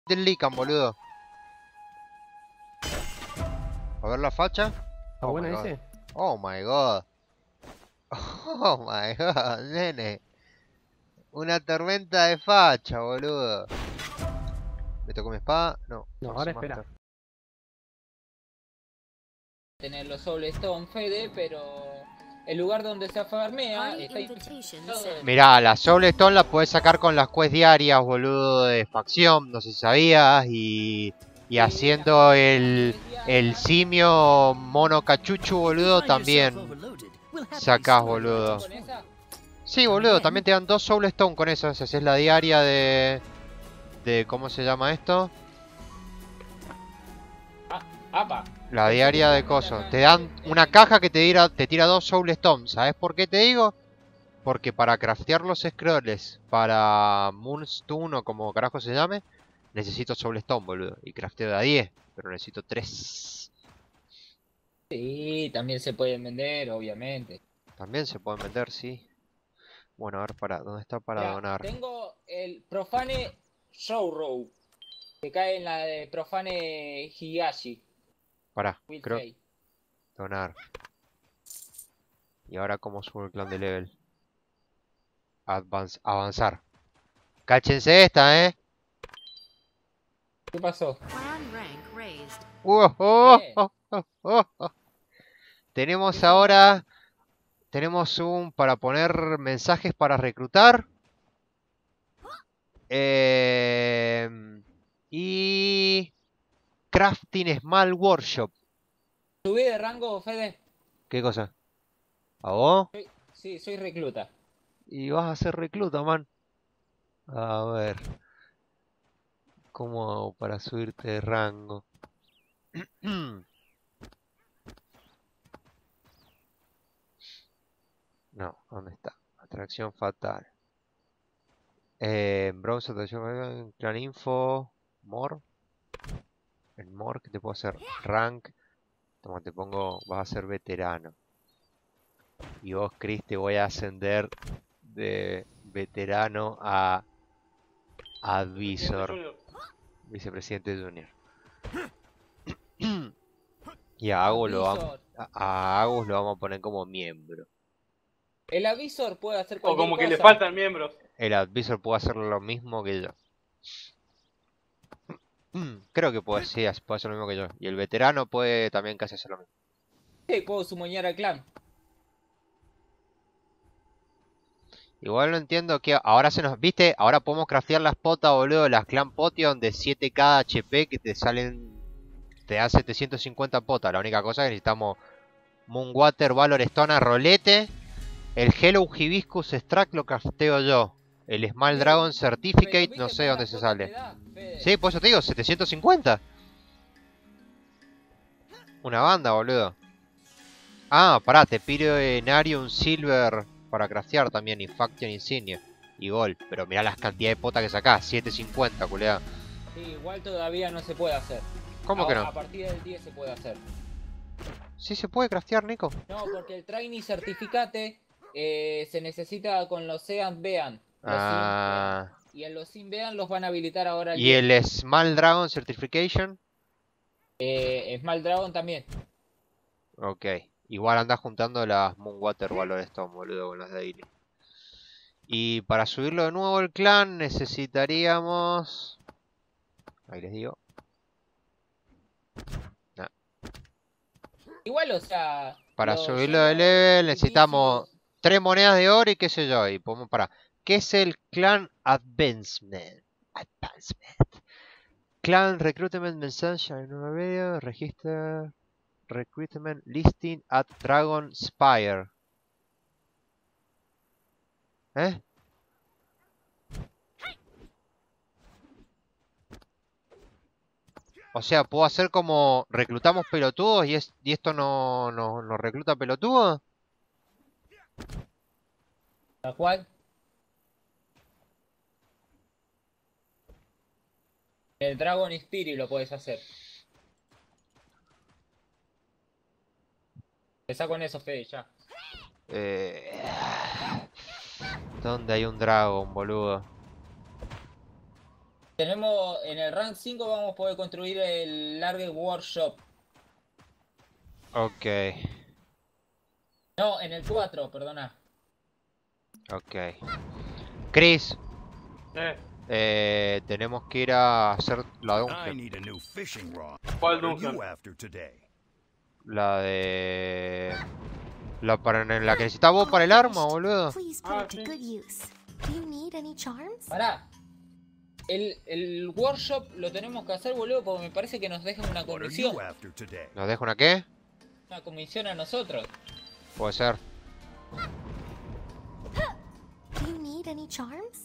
del Lican, boludo. A ver la facha. ¿Está buena ese? Oh my god. Oh my god, nene. Una tormenta de facha, boludo. ¿Me tocó mi espada? No. No, ahora espera. Tener los Soul Stone, Fede, pero el lugar donde se farmea está Mirá, la Soul Stone la puedes sacar con las quests diarias, boludo, de facción, no sé si sabías, y haciendo el simio mono cachuchu, boludo, también sacás, boludo. Sí, boludo, también te dan 2 Soul Stone con eso, si haces la diaria de ¿cómo se llama esto? Apa. La diaria de coso. Te dan una caja que te tira 2 Soul Stone. ¿Sabes por qué te digo? Porque para craftear los scrolls para Moonstone o como carajo se llame, necesito Soul Stone, boludo. Y crafteo de a 10, pero necesito 3. Sí, también se pueden vender, obviamente. También se pueden vender, sí. Bueno, a ver, ¿dónde está para Mirá, donar? tengo el Profane Showrow, que cae en la de Profane Higashi. Pará, Will creo... Frey. Donar. Y ahora, ¿cómo subo el clan de level? Avanzar. Cáchense esta, ¿eh? ¿Qué pasó? Tenemos ahora... Tenemos un para poner mensajes para reclutar. Y... Crafting Small Workshop. ¿Subí de rango, Fede? ¿Qué cosa? ¿A vos? Sí, soy recluta. Y vas a ser recluta, man. A ver. ¿Cómo hago para subirte de rango? No, ¿dónde está? Atracción fatal. Browser, Clan Info. More. En More, que te puedo hacer? Rank. Toma, te pongo. Vas a ser veterano. Y vos, Chris, te voy a ascender de veterano a Advisor. Vicepresidente Junior. Y a Agus lo vamos a poner como miembro. El Avisor puede hacer O cualquier como cosa. que le faltan miembros. El Advisor puede hacer lo mismo que yo. Creo que puede, sí, puede hacer lo mismo que yo. Y el veterano puede también casi hacer lo mismo. Sí, puedo sumoñar al clan. Igual no entiendo que ahora ¿viste? Ahora podemos craftear las potas, boludo, las Clan Potion de 7k HP que te salen, te dan 750 potas. La única cosa es que necesitamos Moonwater, Valor Stone, Rolete. El Hello Hibiscus Extract lo crafteo yo. El Small Dragon Certificate no sé dónde se sale. Sí, por eso te digo, 750. Una banda, boludo. Ah, pará, te pido Narium Silver para craftear también, y Faction Insignia y Gold. Pero mirá las cantidades de potas que sacás, 750, culeado. Sí, igual todavía no se puede hacer. ¿Cómo que no? A partir del 10 se puede hacer. Sí se puede craftear, Nico. No, porque el Trainee Certificate se necesita con los Sean Bean. Ah. Y en los Sin Bean los van a habilitar ahora. ¿Y el Small Dragon Certification? Small Dragon también. Ok. Igual andás juntando las Moonwater Valor Stone, boludo, con las Daily. Y para subirlo de nuevo el clan necesitaríamos... Ahí les digo. Nah. Igual, o sea... Para subirlo de level necesitamos 3 monedas de oro y qué sé yo. Y podemos para... ¿Qué es el Clan Advancement? Clan Recruitment Message en una video. Register... Recruitment Listing at Dragon Spire. ¿Eh? O sea, puedo hacer como reclutamos pelotudos y esto no recluta pelotudos. ¿La cual? El Dragon Spirit lo puedes hacer. Empezá con eso, Fede, ya. ¿Dónde hay un dragón, boludo? Tenemos, en el rank 5 vamos a poder construir el Large Workshop. Ok, No, en el 4, perdona. ok. Chris, Eh, tenemos que ir a hacer la I dungeon. need a new fishing rod. ¿Cuál What are dungeon? you after today? La de... la que necesitas vos para el arma, boludo. Please put Ah, it to sí. good use. Do you need any charms? Pará. El workshop lo tenemos que hacer, boludo, porque me parece que nos dejan una What are comisión. you after today? ¿Nos deja una qué? Una comisión a nosotros. Puede ser. Do you need any charms?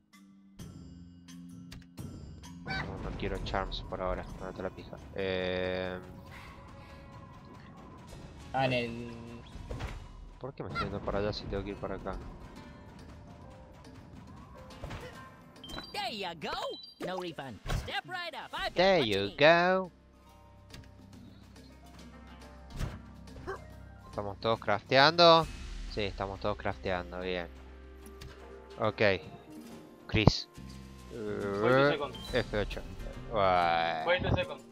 No, no quiero charms por ahora. No te la pija. Ah, en el... ¿Por qué me estoy yendo para allá si tengo que ir para acá? There you go. No refund. Step right up. I've got There what you need. go. ¿Estamos todos crafteando? Sí, estamos todos crafteando, bien. Ok. Chris. 20 seconds. F8. Uah. 20 seconds.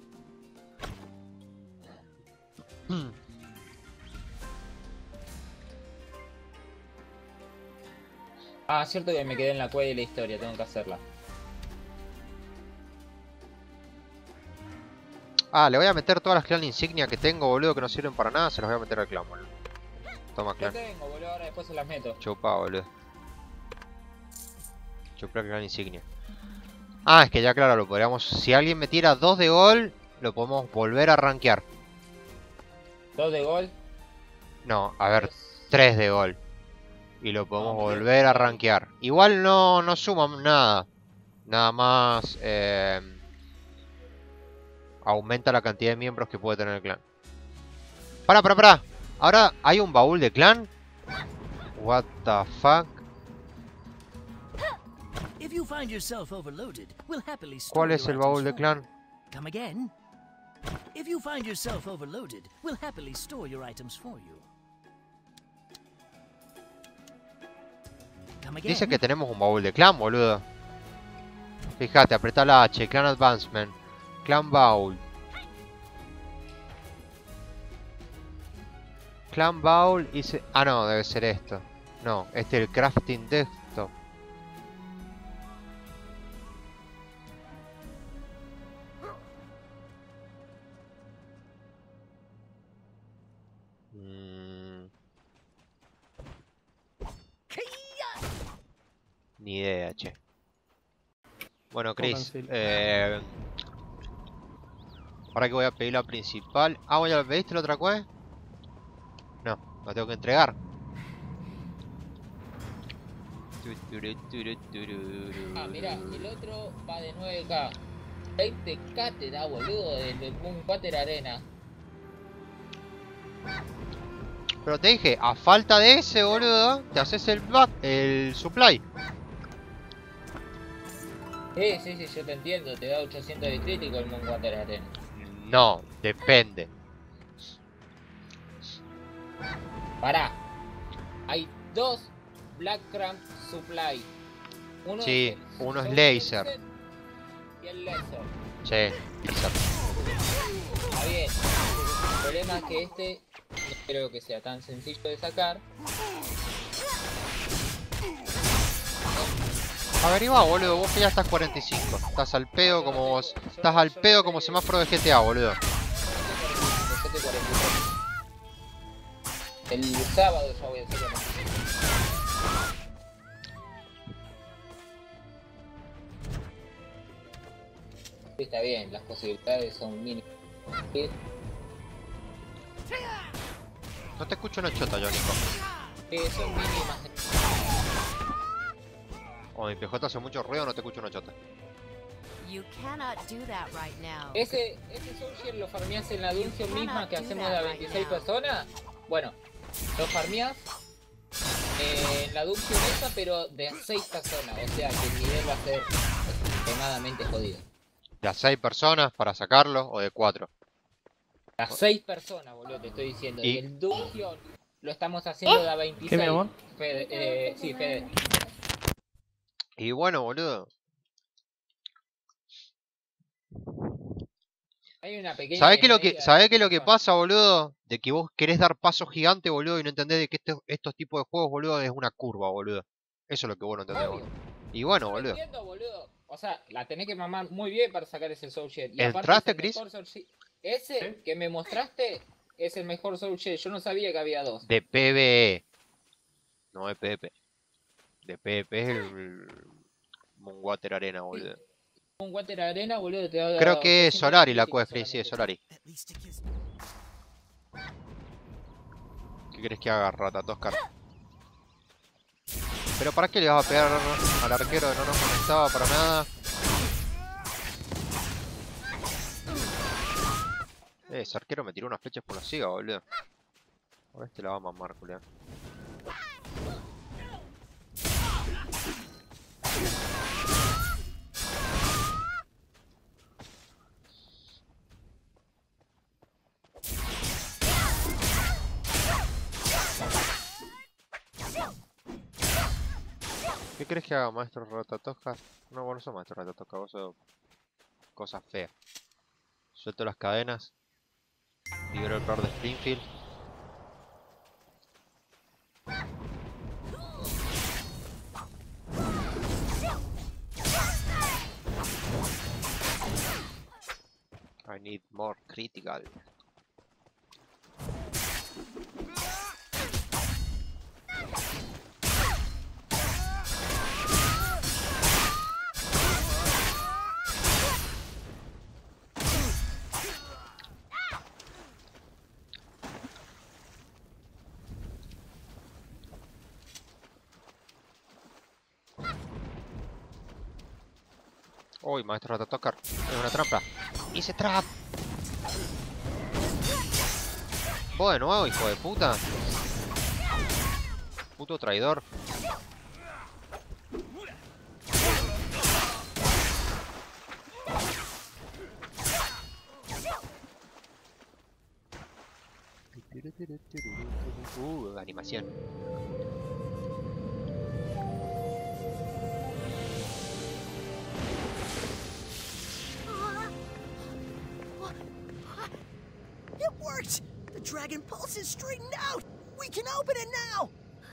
Ah, cierto que me quedé en la cueva de la historia, tengo que hacerla. Ah, le voy a meter todas las clan insignia que tengo, boludo, que no sirven para nada. Se las voy a meter al clan, boludo. Toma, Yo clan. tengo, boludo, ahora después se las meto. Chupa, boludo. Chupa clan insignia. Ah, es que ya claro, lo podríamos... Si alguien me tira 2 de gol, lo podemos volver a rankear. 2 de gol. No, a ver, 3 de gol. Y lo podemos Ah, volver a rankear. Igual no suma nada. Nada más... aumenta la cantidad de miembros que puede tener el clan. Para. Ahora hay un baúl de clan. What the fuck. If you find yourself overloaded, we'll happily store ¿Cuál es your el baúl de items for you. clan? Come again. If you find yourself overloaded, we'll happily store your items for you. Come again. Dice que tenemos un baúl de clan, boludo. Fíjate, apretá la H, clan advancement. Clan baúl. Clan baúl y se... Ah, no, debe ser esto. No, este es el crafting desktop. Ni idea, che. Bueno, Chris, Pónganse. ahora que voy a pedir la principal. Ah, ¿ya la pediste la otra quest? No, la tengo que entregar. Ah, mira, el otro va de 9K. 20K te da, boludo, del Moon Water Arena. Pero te dije, a falta de ese, boludo, te haces el supply. Sí, yo te entiendo, te da 800 de crítico el Moon Water Arena. No, depende. Pará, hay 2 Black Cramp Supply. Uno Sí, el uno es Soul laser. Set y el Laser. Che, Está bien. El problema es que este no creo que sea tan sencillo de sacar. averigua, boludo, vos que ya estás 45. Estás al pedo como vos. Estás al pedo como semáforo de GTA, boludo. Yo te 43. El sábado ya voy a hacer lo mismo. Sí, está bien, las posibilidades son mínimas. Sí, No te escucho una chota, yo, Nico. son mínimas. O mi PJ hace mucho ruido, no te escucho una chota. You cannot do that right now. Ese Soulshare lo farmeás en la dungeon misma que hacemos de a 26 personas. Bueno, lo farmeás en la dungeon esa, pero de a 6 personas. O sea que el nivel va a ser extremadamente jodido. ¿De a 6 personas para sacarlo o de 4? A 6 personas, boludo, te estoy diciendo. Y- Y el dungeon lo estamos haciendo de a 26. ¿Qué, mi amor? Fede, sí, Fede. Y bueno, boludo. Hay una pequeña ¿Sabés qué diferencia es lo que de pasa, boludo? De que vos querés dar pasos gigantes, boludo, y no entendés de que estos tipos de juegos, boludo, es una curva, boludo. Eso es lo que vos no entendés, Obvio. boludo. Y bueno, Yo lo boludo. entiendo, boludo. O sea, la tenés que mamar muy bien para sacar ese Soul Shade. Y aparte es ¿Entraste, el Chris? mejor Soul Shade. Ese que me mostraste es el mejor Soul Shade. Yo no sabía que había dos. De PvE. No de PvP. De PvP es el Moonwater Arena, boludo. Un Water Arena, boludo, te da Creo que es 800 de Solari la crítica quest, Chris, sí, es solamente. Solari. At least it gives ¿Qué querés que haga, Ratatoscar? Pero ¿para qué le vas a pegar al arquero que no nos conectaba para nada? Ese arquero me tiró una flecha explosiva, boludo. Ahora este la va a mamar, culiao. ¿Qué crees que haga, maestro Ratatoscar? No, vos no sos maestro Ratatoscar, vos sos cosas feas. Suelto las cadenas. Libero el poder de Springfield. I need more critical. Uy, maestro Ratatoscar. Es una trampa. ¡Hice trap! Vos de nuevo, hijo de puta. Puto traidor. Animación. It worked! The Dragon Pulse is straightened out! We can open it now!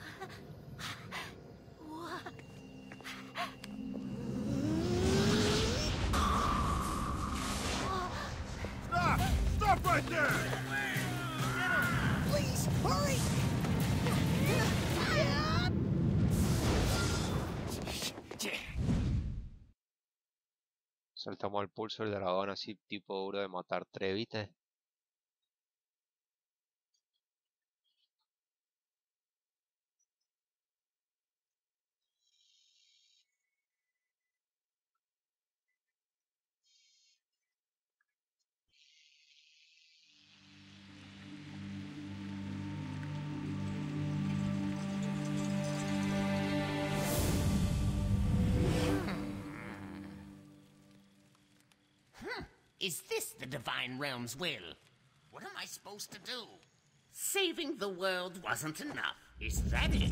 Stop! Stop right there! Please, hurry! Saltamos al pulso del dragón así tipo duro de matar 3, ¿viste? Is this the Divine Realm's will? What am I supposed to do? Saving the world wasn't enough. Is that it?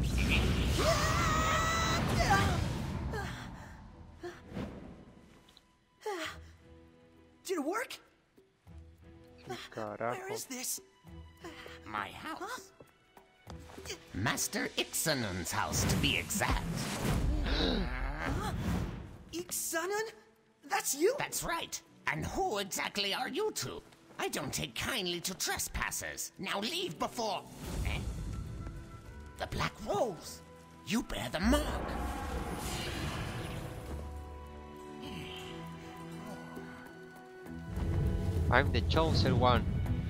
Did it work? Carajo. Where is this? My house. Master Ixanun's house, to be exact. Ixanun? That's you? That's right. And who exactly are you two? I don't take kindly to trespassers. Now leave before... Eh? The Black Rose. You bear the mark. I'm the chosen one.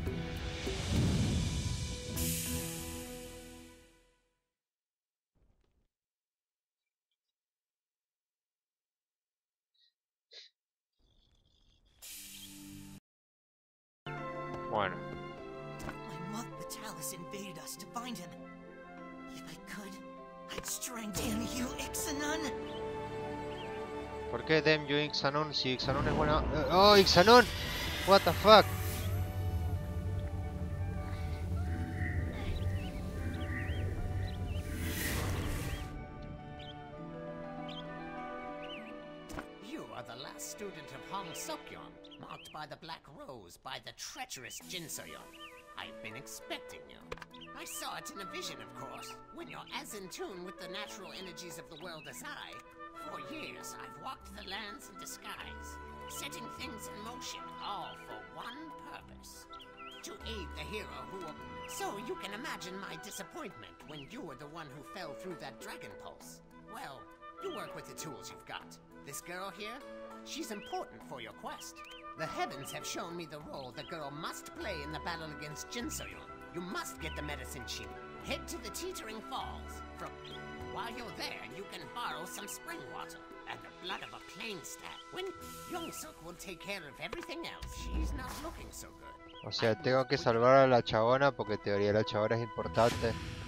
Bueno, My monk Vitalis invaded us to find him. If I could, I'd strangle you, Ixanun. ¿por qué Dem yo Ixanon si Ixanon es buena? ¡Oh, Ixanon! What the fuck? You are the last student of Hong Sokyon. marked by the Black Rose by the treacherous Jinsoyeon. I've been expecting you. I saw it in a vision, of course, when you're as in tune with the natural energies of the world as I. For years, I've walked the lands in disguise, setting things in motion, all for one purpose. To aid the hero who... So you can imagine my disappointment when you were the one who fell through that Dragon Pulse. Well, you work with the tools you've got. This girl here, she's important for your quest. The heavens have shown me the role the girl must play in the battle against Jinsoyeon. You must get the medicine sheet. Head to the Teetering Falls. While you're there, you can borrow some spring water and the blood of a plain stat. When Yongsuk will take care of everything else, she's not looking so good. O sea, tengo que salvar a la chabona porque en teoría la chabona es importante.